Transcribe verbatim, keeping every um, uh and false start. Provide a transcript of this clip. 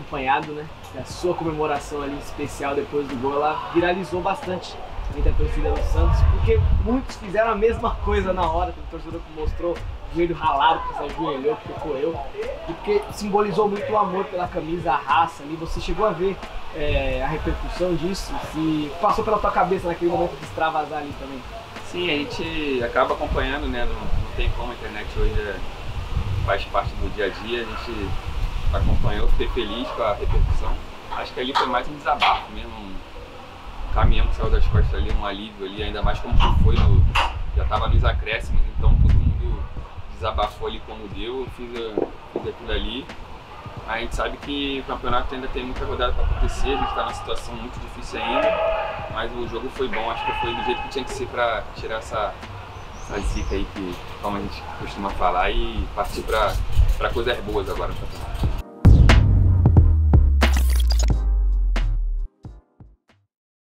acompanhado, né? A sua comemoração ali especial depois do gol, ela viralizou bastante entre a torcida do Santos, porque muitos fizeram a mesma coisa na hora. Tem torcedor que mostrou o joelho ralado, porque se ajoelhou, porque correu, e porque simbolizou muito o amor pela camisa, a raça ali. Você chegou a ver é, a repercussão disso? Se passou pela tua cabeça naquele momento de extravasar ali também? Sim, a gente acaba acompanhando, né? Não, não tem como, a internet hoje é, faz parte do dia a dia, a gente acompanhou, fiquei feliz com a repercussão. Acho que ali foi mais um desabafo mesmo, um caminhão que saiu das costas ali, um alívio ali, ainda mais como que foi, no, já estava nos acréscimos, então todo mundo desabafou ali como deu, eu fiz, fiz aquilo ali. A gente sabe que o campeonato ainda tem muita rodada para acontecer, a gente está numa situação muito difícil ainda, mas o jogo foi bom, acho que foi do jeito que tinha que ser para tirar essa, essa zica aí, que, como a gente costuma falar, e partir para coisas boas agora no campeonato.